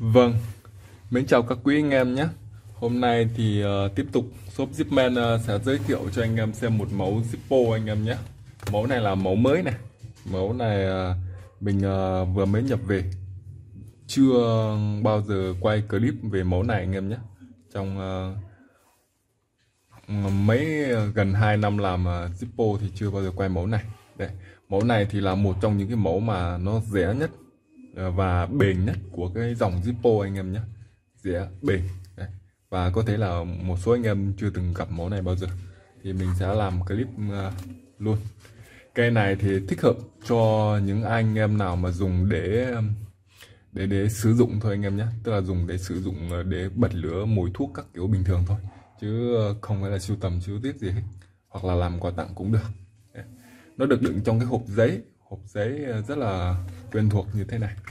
Vâng, mến chào các quý anh em nhé. Hôm nay thì tiếp tục shop Zipman sẽ giới thiệu cho anh em xem một mẫu Zippo anh em nhé. Mẫu này là mẫu mới này. Mẫu này mình vừa mới nhập về. Chưa bao giờ quay clip về mẫu này anh em nhé. Trong gần 2 năm làm Zippo thì chưa bao giờ quay mẫu này. Đây, mẫu này thì là một trong những cái mẫu mà nó rẻ nhất và bền nhất của cái dòng Zippo anh em nhé. Rẻ, bền. Đây. Và có thể là một số anh em chưa từng gặp mẫu này bao giờ thì mình sẽ làm clip luôn. Cây này thì thích hợp cho những anh em nào mà dùng để sử dụng thôi anh em nhé, tức là dùng để sử dụng để bật lửa mồi thuốc các kiểu bình thường thôi, chứ không phải là sưu tầm sưu tiết gì hết, hoặc là làm quà tặng cũng được. Đấy. Nó được đựng trong cái hộp giấy rất là quen thuộc như thế này.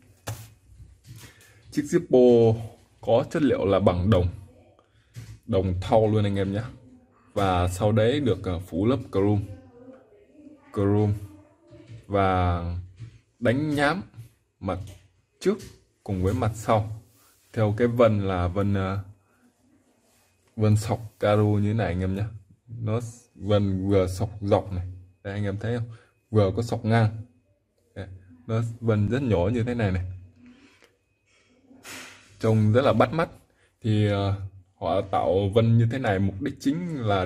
Chiếc Zippo có chất liệu là bằng đồng thau luôn anh em nhé, và sau đấy được phủ lớp chrome và đánh nhám mặt trước cùng với mặt sau theo cái vân là vân sọc caro như thế này anh em nhé. Nó vân vừa sọc dọc này, đây anh em thấy không, vừa có sọc ngang. Đây, nó vân rất nhỏ như thế này này, trông rất là bắt mắt. Thì họ tạo vân như thế này mục đích chính là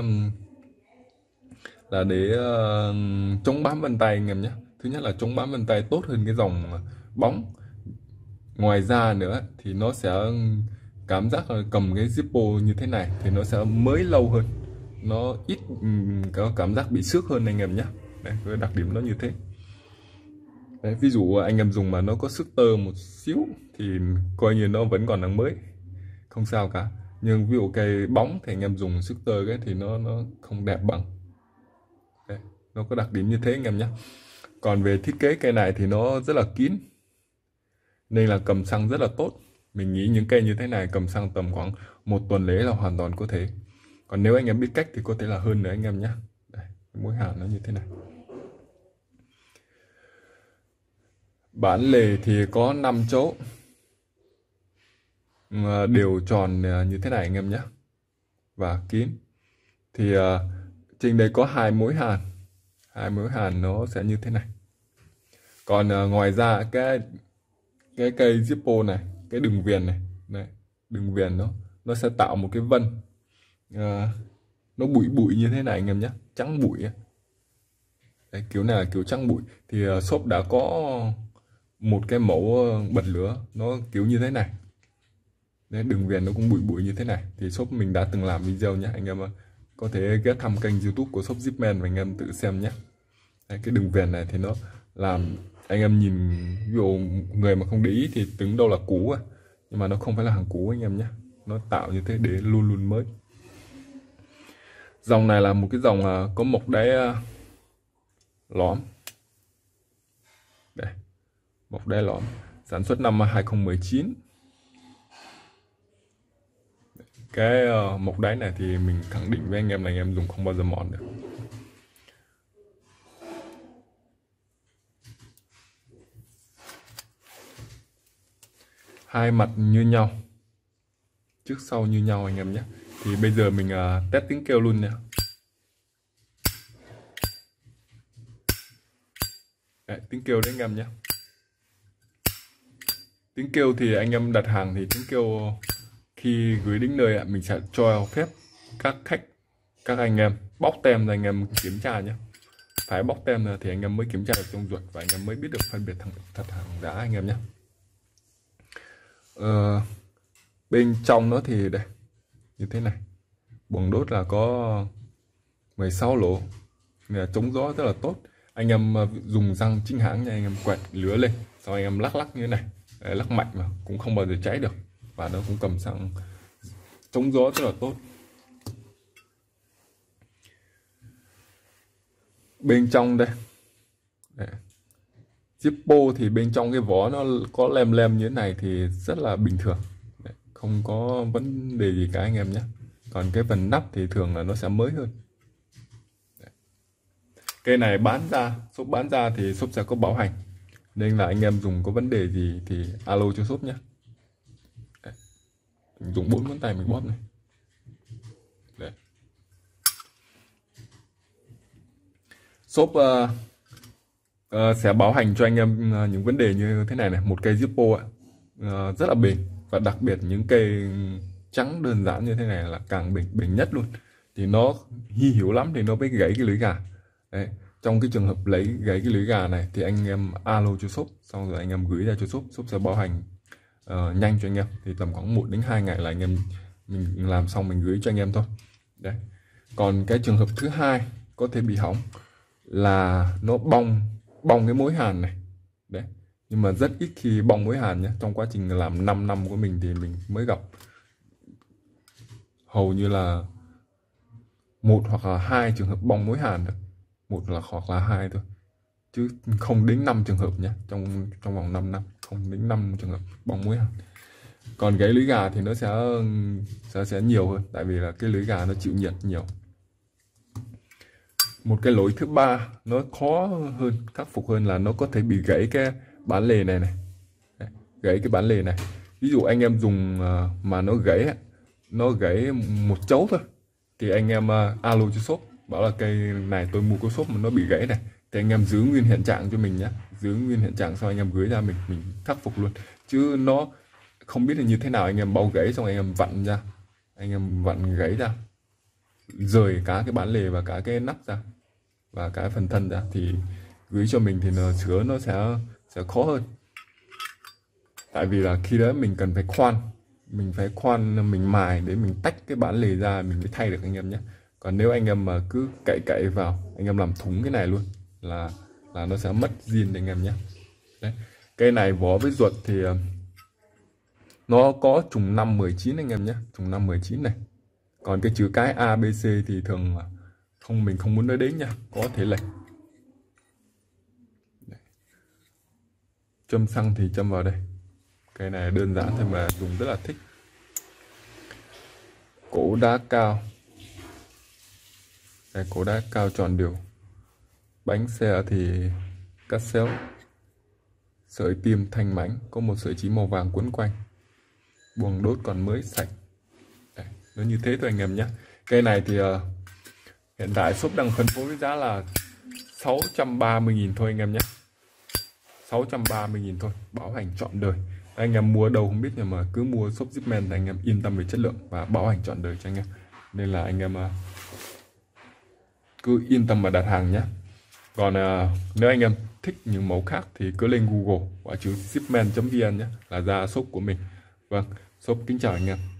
để chống bám vân tay anh em nhé. Thứ nhất là chống bám vân tay tốt hơn cái dòng bóng. Ngoài ra nữa thì nó sẽ cảm giác là cầm cái Zippo như thế này thì nó sẽ mới lâu hơn, nó ít có cảm giác bị xước hơn anh em nhé. Đấy, cái đặc điểm nó như thế. Đấy, ví dụ anh em dùng mà nó có sức tơ một xíu thì coi như nó vẫn còn đang mới, không sao cả. Nhưng ví dụ cây bóng thì anh em dùng sức tơ cái thì nó không đẹp bằng. Đấy, nó có đặc điểm như thế anh em nhé. Còn về thiết kế cây này thì nó rất là kín, nên là cầm xăng rất là tốt. Mình nghĩ những cây như thế này cầm xăng tầm khoảng 1 tuần lễ là hoàn toàn có thể. Còn nếu anh em biết cách thì có thể là hơn nữa anh em nhé. Đây, mỗi hàn nó như thế này. Bản lề thì có 5 chỗ đều tròn như thế này anh em nhé, và kín. Thì trên đây có hai mối hàn nó sẽ như thế này. Còn ngoài ra cái cây Zippo này, cái đường viền này, đường viền nó sẽ tạo một cái vân nó bụi như thế này anh em nhé, trắng bụi. Đấy, kiểu này là kiểu trắng bụi. Thì shop đã có một cái mẫu bật lửa nó kiểu như thế này. Đấy, đường viền nó cũng bụi như thế này, thì shop mình đã từng làm video nhé. Anh em có thể ghé thăm kênh YouTube của shop Zipman và anh em tự xem nhé. Đấy, cái đường viền này thì nó làm anh em nhìn, ví dụ người mà không để ý thì tưởng đâu là cũ nhưng mà nó không phải là hàng cũ anh em nhé, nó tạo như thế để luôn luôn mới. Dòng này là một cái dòng có mộc đáy lõm. Đây, mộc đáy lõm, sản xuất năm 2019. Cái mộc đáy này thì mình khẳng định với anh em là anh em dùng không bao giờ mòn được. Hai mặt như nhau, trước sau như nhau anh em nhé. Thì bây giờ mình test tiếng kêu luôn nha. Đấy, tiếng kêu đấy anh em nhé. Tiếng kêu thì anh em đặt hàng thì tiếng kêu khi gửi đến nơi mình sẽ cho phép các anh em bóc tem rồi anh em kiểm tra nhé. Phải bóc tem rồi thì anh em mới kiểm tra được trong ruột và anh em mới biết được phân biệt thật hàng giả anh em nhé. Bên trong nó thì đây như thế này, buồng đốt là có 16 lỗ, là chống gió rất là tốt. Anh em dùng xăng chính hãng nha, anh em quẹt lửa lên sau anh em lắc như thế này. Đấy, lắc mạnh mà cũng không bao giờ cháy được, và nó cũng cầm xăng chống gió rất là tốt. Bên trong đây, Zippo thì bên trong cái vỏ nó có lem như thế này thì rất là bình thường. Đấy, không có vấn đề gì cả anh em nhé. Còn cái phần nắp thì thường là nó sẽ mới hơn. Đấy. Cây này shop bán ra thì shop sẽ có bảo hành, nên là anh em dùng có vấn đề gì thì alo cho shop nhé. Mình dùng 4 ngón tay mình bóp này. Đấy. Shop sẽ bảo hành cho anh em những vấn đề như thế này này. Một cây Zippo rất là bền, và đặc biệt những cây trắng đơn giản như thế này là càng bền nhất luôn. Thì nó hy hữu lắm thì nó mới gãy cái lưới gà. Đấy. Trong cái trường hợp lấy gãy cái lưới gà này thì anh em alo cho shop, xong rồi anh em gửi ra cho shop, shop sẽ bảo hành nhanh cho anh em. Thì tầm khoảng 1 đến 2 ngày là anh em mình làm xong mình gửi cho anh em thôi. Đấy. Còn cái trường hợp thứ hai có thể bị hỏng là nó bong cái mối hàn này. Đấy. Nhưng mà rất ít khi bong mối hàn nhé. Trong quá trình làm 5 năm của mình thì mình mới gặp hầu như là 1 hoặc là 2 trường hợp bong mối hàn thôi. Hoặc là 2 thôi. Chứ không đến 5 trường hợp nhé. Trong vòng 5 năm không đến 5 trường hợp bong mối hàn. Còn cái lưới gà thì nó sẽ nhiều hơn, tại vì là cái lưới gà nó chịu nhiệt nhiều. Một cái lỗi thứ ba nó khó hơn, khắc phục hơn là nó có thể bị gãy cái bán lề này. Đấy, gãy cái bán lề này. Ví dụ anh em dùng mà nó gãy một chấu thôi thì anh em alo cho shop bảo là cây này tôi mua của shop mà nó bị gãy này, thì anh em giữ nguyên hiện trạng cho mình nhé. Giữ nguyên hiện trạng sau anh em gửi ra mình khắc phục luôn. Chứ nó không biết là như thế nào, anh em bao gãy xong anh em vặn ra, anh em vặn gãy ra, rời cả cái bán lề và cả cái nắp ra và cái phần thân ra, thì gửi cho mình thì sửa nó sẽ khó hơn. Tại vì là khi đó mình cần phải khoan, mình mài để mình tách cái bán lề ra mình mới thay được anh em nhé. Còn nếu anh em mà cứ cậy vào, anh em làm thủng cái này luôn là nó sẽ mất zin anh em nhé. Đấy. Cây này vỏ với ruột thì nó có trùng 519 anh em nhé, trùng 519 này. Còn cái chữ cái A, B, C thì thường mình không muốn nói đến nha, có thể lệch. Châm xăng thì châm vào đây. Cái này đơn giản thôi mà dùng rất là thích. Cổ đá cao. Đây, cổ đá cao tròn đều. Bánh xe thì cắt xéo. Sợi tim thanh mảnh, có một sợi chỉ màu vàng quấn quanh. Buồng đốt còn mới sạch. Đây, nó như thế thôi anh em nhé. Cây này thì hiện tại shop đang phân phối với giá là 630.000 thôi anh em nhé. 630.000 thôi, bảo hành trọn đời. Anh em mua đâu không biết, nhưng mà cứ mua shop Zipman thì anh em yên tâm về chất lượng và bảo hành trọn đời cho anh em. Nên là anh em cứ yên tâm mà đặt hàng nhé. Còn nếu anh em thích những mẫu khác thì cứ lên Google quả chữ zipman.vn nhé, là ra shop của mình. Vâng, shop kính chào anh em.